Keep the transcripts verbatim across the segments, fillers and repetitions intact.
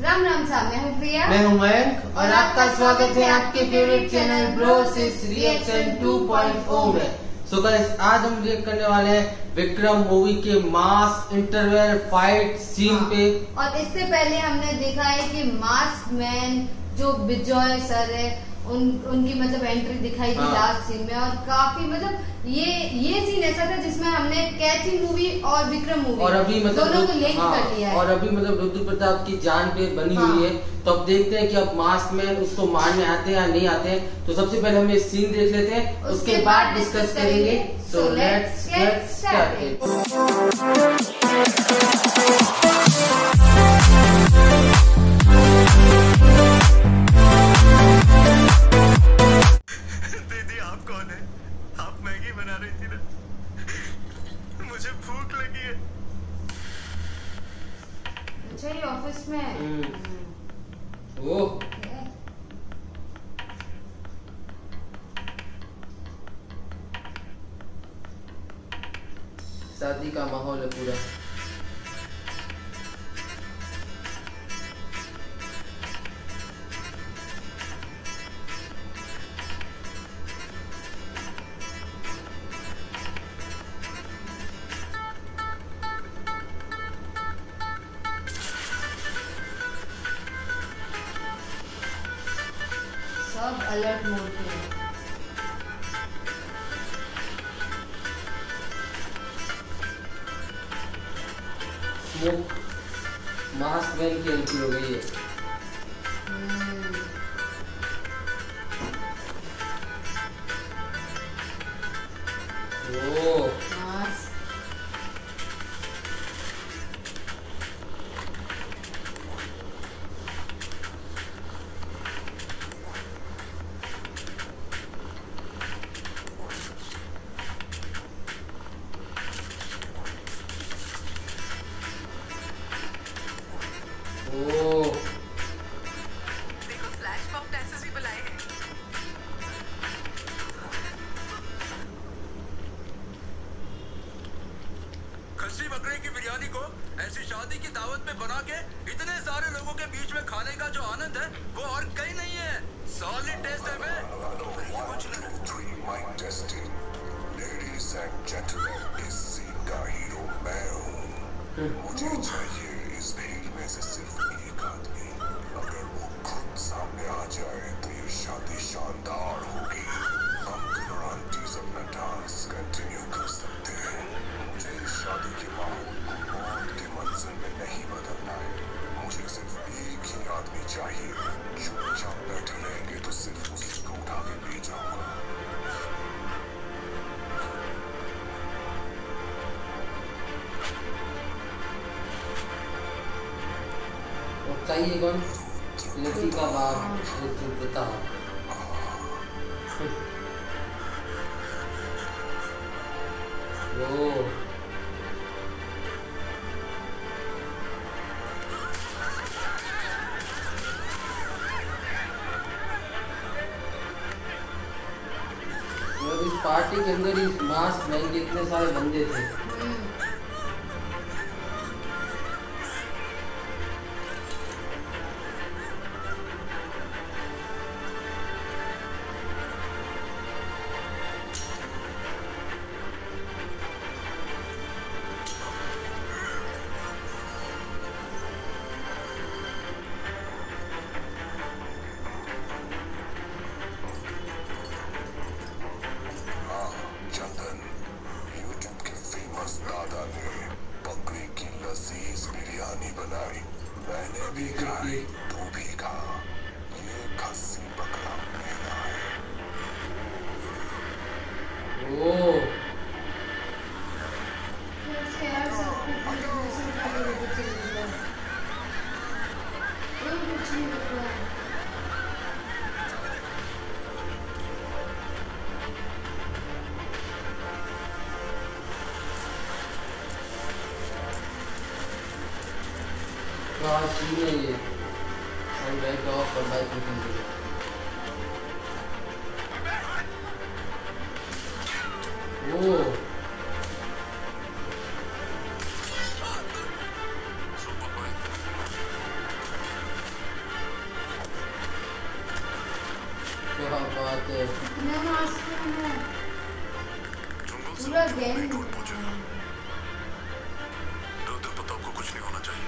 राम राम साहब, मैं हूँ प्रिया, मैं हूँ मयंक और आपका स्वागत है आपके favourite channel Brosis reaction two point O में। सो गाइस, आज हम रिएक्ट करने वाले हैं विक्रम मूवी के मास इंटरवल फाइट सीन हाँ। पे। और इससे पहले हमने देखा है कि मास्क मैन जो विजय सर है उन उनकी मतलब एंट्री दिखाई थी हाँ। लास्ट सीन में, और काफी मतलब ये ये सीन ऐसा था जिसमें हमने कैथी मूवी और विक्रम मूवी और अभी मतलब दोनों को लिंक हाँ, कर लिया है। और अभी मतलब रुद्र प्रताप की जान पे बनी हाँ। हुई है। तो अब देखते हैं कि अब मास्क मैन उसको मारने आते हैं या नहीं आते हैं। तो सबसे पहले हम ये सीन देख लेते हैं, उसके, उसके बाद डिस्कस करेंगे। So let's get started. बना रही थी ना, मुझे भूख लगी है। अच्छा, ये ऑफिस में वो शादी का माहौल है पूरा। सब अलर्ट मोड पे है। स्मोक मास्क मैन की एंट्री हो गई है। ओ मास्क देखो, फ्लैश मॉब डांसर्स भी बुलाए हैं। खस्सी बकरे की बिरयानी को ऐसी शादी की दावत में बना के इतने सारे लोगों के बीच में खाने का जो आनंद है वो और कहीं नहीं है। सॉलिड टेस्ट है बे। लेडीज एंड जेंटलमैन, इस सीन का हीरो मैं हूँ। मुझे चाहिए इस भीड़ में से सिर्फ एक आदमी। अगर वो खुद सामने आ जाए तो ये शादी शानदार होगी। अंकल और आंटीज अपना डांस कंटिन्यू कर सकते हैं। मुझे इस शादी के माहौल को मौत के मंजिल में नहीं बदलना है। मुझे सिर्फ एक ही आदमी चाहिए। चुपचाप बैठे रहेंगे तो सिर्फ उसी को उठा के ले जाऊंगा। चाहिए कौन? लड़की का बाप रुद्र प्रताप। ओ इस पार्टी के अंदर इस मास्क मैन के इतने सारे बंदे थे। मैंने भी खाई, तू भी खा। ये खस्सी बकरा मेरा है। ओ क्या सीन है ये। हम बैठ ऑफ और बाइक निकल गए। ओ क्या बात है। कितने मास्क हैं जंगल से पूरा होते हुए गैंग टूट पहुंचेगा। रुद्र प्रताप को कुछ नहीं होना चाहिए।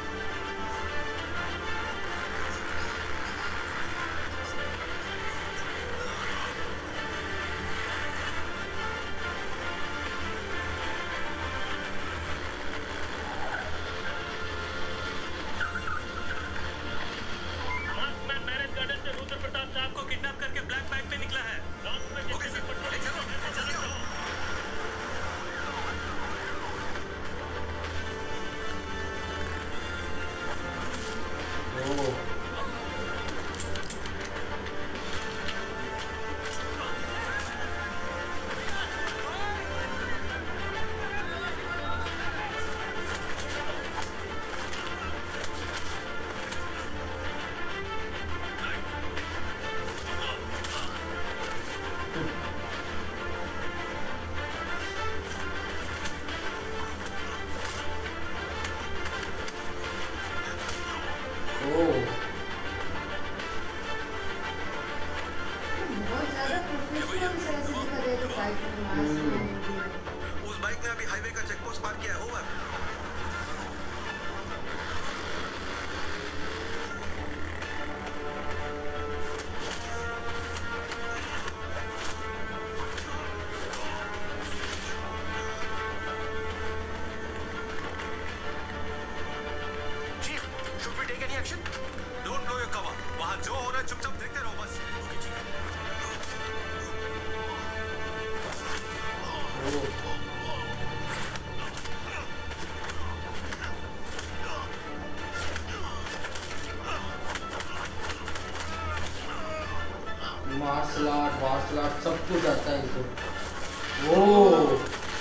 उस बाइक ने अभी हाईवे का चेक पोस्ट पार किया है। Over. Chief, should we take any action? Don't blow your cover. वहाँ जो हो रहा है चुपचाप देखते रहो बस। Okay chief. Martial art martial art सब कुछ आता है इनको। वो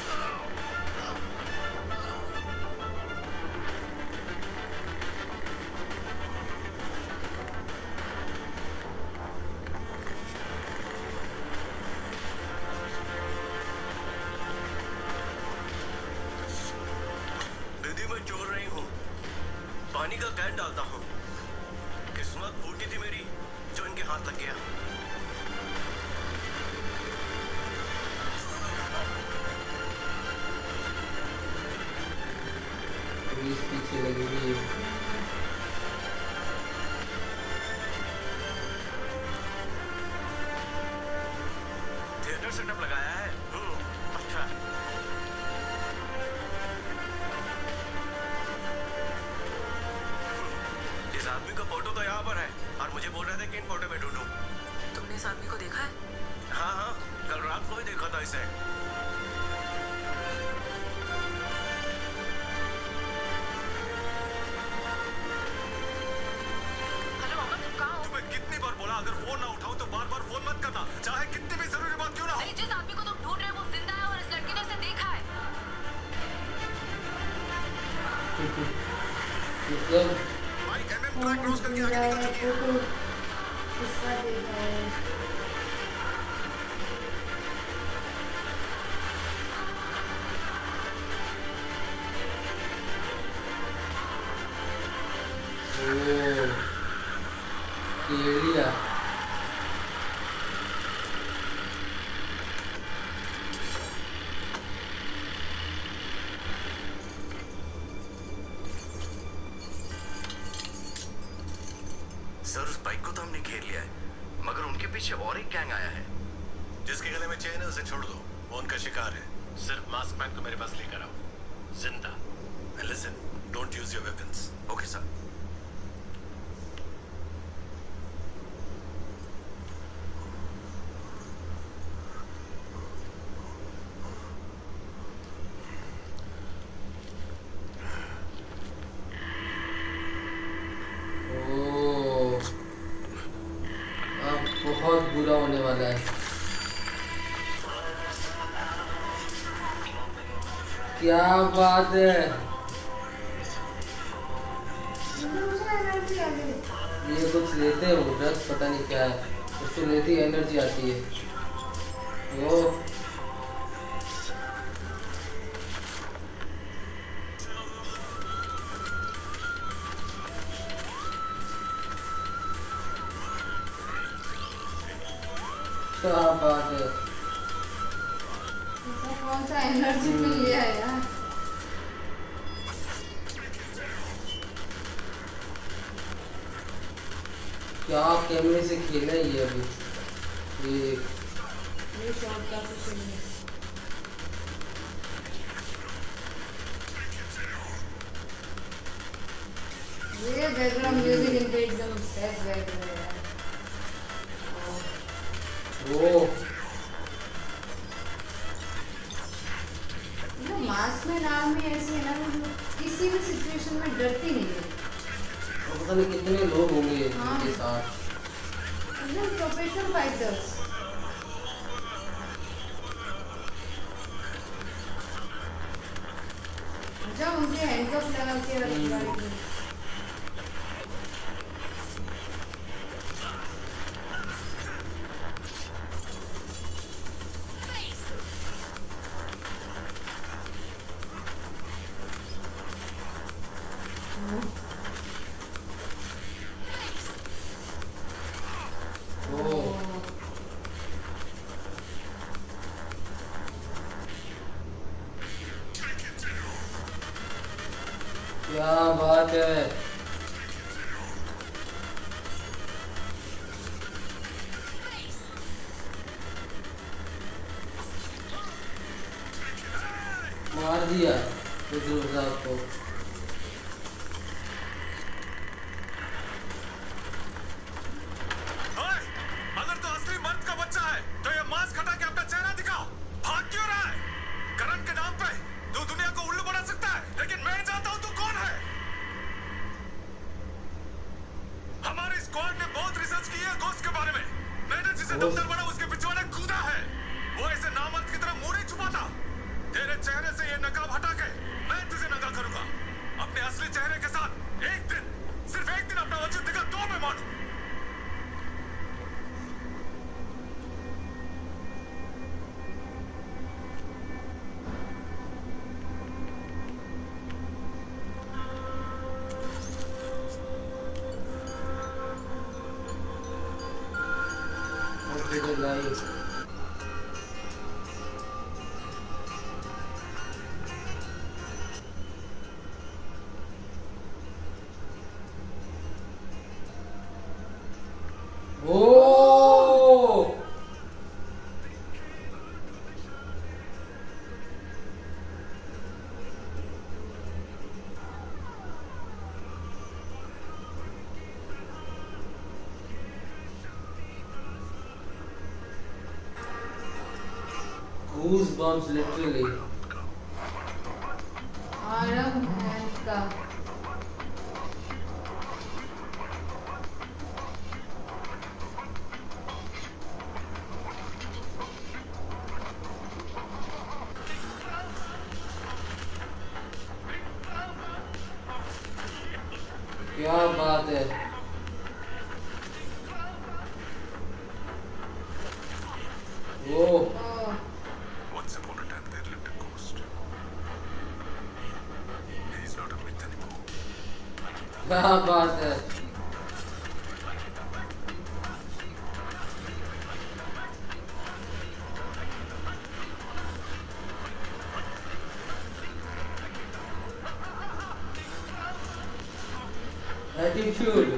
दीदी मैं चोर रही हूँ, पानी का कैन डालता हूँ। किस्मत फूटी थी मेरी जो इनके हाथ लग गया। पुलिस पीछे लगी हुई है। थिएटर सेटअप लगाया है। अच्छा। इस आदमी का फोटो तो यहाँ पर है और मुझे बोल रहे थे कि इन फोटो में ढूंढूं। तुमने इस आदमी को देखा है? हाँ हाँ, कल रात को ही देखा था इसे। हेलो अमन, तुम कहाँ हो? तुम्हें कितनी बार बोला अगर फोन ना उठाओ तो बार बार फोन मत करना, चाहे कितनी भी जरूरी बात क्यों ना हो। नहीं, जिस आदमी को तुम ढूंढ रहे हो वो जिंदा है और इस लड़की ने उसे देखा है। मतलब भाई एमएम ट्रैक क्रॉस करके आगे निकल चुकी है। किसका देखा है? एरिया सर उस बाइक को तो हमने घेर लिया है, मगर उनके पीछे और एक गैंग आया है। जिसके गले में चेन है उसे छोड़ दो, वो उनका शिकार है। सिर्फ मास्क मैन को मेरे पास लेकर आओ, जिंदा। And listen, don't use your weapons. Okay, sir. बहुत बुरा होने वाला है। क्या बात है, ये कुछ लेते हैं वो ड्रग्स, पता नहीं क्या है, उसको लेती एनर्जी आती है। वो क्या बात है, कौन सा एनर्जी मिल गया है यार। क्या कैमरे से खेला है ये अभी, ये ये शॉट का कुछ नहीं है। ये बैकग्राउंड म्यूजिक इनके एकदम सेट बैठ रहा है यार। वो ये मास्क में नाम भी ऐसे है ना, मतलब किसी भी सिचुएशन में डरती नहीं है। पता नहीं कितने लोग होंगे हाँ। इनके साथ, एकदम प्रोफेशनल फाइटर्स। जब उनके हैंडकफ लगा के रख क्या बात है। मार दिया विक्रम साहब को। अगर तो असली मर्द का बच्चा है तो ये मास्क हटा के अपना चेहरा दिखाओ। भाग क्यों रहा है? करण के नाम पे तू दुनिया को उल्लू बना सकता है, लेकिन मैं जानता हूं तू कौन है। हमारी स्क्वाड ने बहुत रिसर्च की है घोस्ट के बारे में। मैंने जिसे दफ्तर बना उसके पिछवाड़े कूदा है। वो ऐसे नामर्द की तरह मुंह नहीं छुपाता। तेरे चेहरे से ये नकाब हटा के मैं तुझे नंगा करूंगा। अपने असली चेहरे के साथ एक दिन, सिर्फ एक दिन अपना वजूद दिखा तो मैं मानूं। Live goosebumps literally. Arm hand का क्या बात है। वो Once upon a time there lived a ghost. He is not a myth anymore. क्या बात है। एटीट्यूड।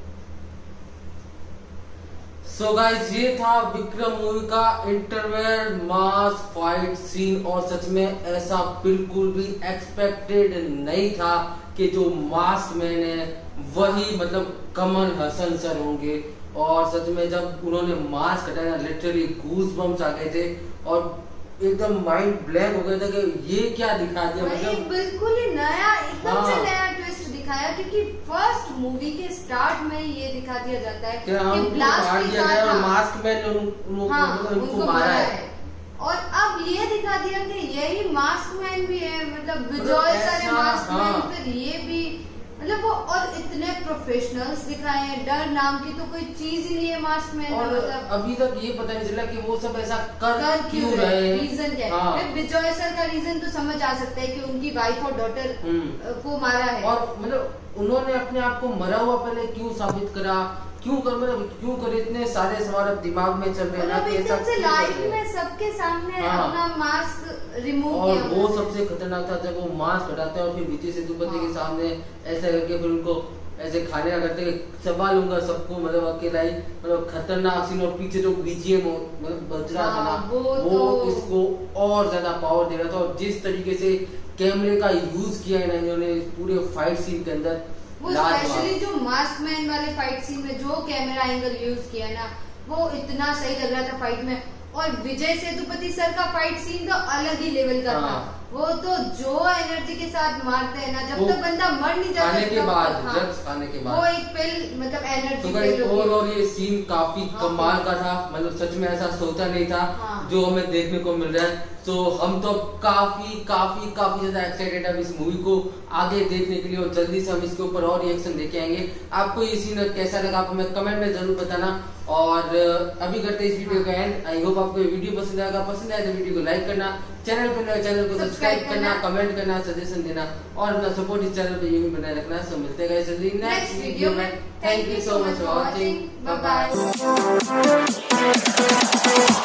सो गाइस ये था विक्रम मूवी का इंटरवल मास फाइट सीन, और सच में ऐसा बिल्कुल भी एक्सपेक्टेड नहीं था कि जो मास्क मैन है वही मतलब कमल हसन सर होंगे। और सच में जब उन्होंने मास्क हटाया लिटरली गूज़बम्स आ गए थे और एकदम माइंड ब्लैंक हो गया था कि ये क्या दिखा दिया। मतलब बिल्कुल ही नया, एकदम हाँ। से नया ट्विस्ट दिखाया, क्योंकि फर्स्ट मूवी के स्टार्ट में ये दिखा दिया जाता है कि हम ब्लास्ट के साथ और मास्क मैन उनको हाँ, उनको मारा है। और अब ये दिखा दिया कि यही मास्क मैन भी है, मतलब विजय सर है मास्क मैन, फिर ये भी मतलब वो, और इतने प्रोफेशनल्स दिखाए हैं। डर नाम की तो कोई चीज ही नहीं है मास्क मैन। और मतलब अभी तक ये पता नहीं चला कि वो सब ऐसा कर, कर क्यों रहे, रीजन क्या है। हाँ। विजय सर का रीजन तो समझ आ सकता है कि उनकी वाइफ और डॉटर को मारा है। और मतलब उन्होंने अपने आप को मरा हुआ पहले क्यों साबित करा, क्यों कर मतलब क्यों करे, इतने सारे हमारे दिमाग में चल रहे हैं ना कि ऐसा से लाइव में सबके सामने हाँ। अपना मास्क रिमूव और किया। वो सबसे खतरनाक था जब वो मास्क हटाते हैं और फिर विजय सेतुपति हाँ। के सामने ऐसा करके फिर उनको ऐसे खाने का करते चबा लूंगा सबको, मतलब अकेला ही, मतलब खतरनाक सीन। और पीछे जो बीजीएम मतलब बज रहा था ना, वो, वो तो... इसको और ज्यादा पावर दे रहा था। और जिस तरीके से कैमरे का यूज किया है ना इन्होंने पूरे फाइट सीन के अंदर, वो स्पेशली जो मास्क मैन वाले फाइट सीन में जो कैमरा एंगल यूज किया ना, वो इतना सही लग रहा था फाइट में। और विजय सेतुपति सर का फाइट सीन तो अलग ही लेवल का था। वो तो जो एनर्जी के साथ मारते हैं ना, जब तक बंदा मर नहीं जाता खाने के बाद, हाँ, ड्रग्स खाने के बाद वो एक पिल मतलब एनर्जी तो पिल और, और ये सीन काफी हाँ, कमाल का था, मतलब सच में ऐसा सोचा नहीं था हाँ। जो हमें देखने को मिल रहा है। तो हम तो काफी काफी काफी ज्यादा एक्साइटेड है इस मूवी को आगे देखने के लिए, और जल्दी से हम इसके ऊपर और रिएक्शन देखे आएंगे। आपको ये सीन कैसा लगा आप हमें कमेंट में जरूर बताना। और अभी करते हैं इस वीडियो का एंड। आई होप आपको ये वीडियो पसंद आएगा, पसंद आए तो वीडियो को लाइक करना, चैनल पर नए चैनल को सब्सक्राइब करना, कमेंट करना, सजेशन देना और अपना सपोर्ट इस चैनल पे यूं ही बनाए रखना। सो मिलते हैं जल्दी नेक्स्ट वीडियो में। Thank you so much for watching, bye bye.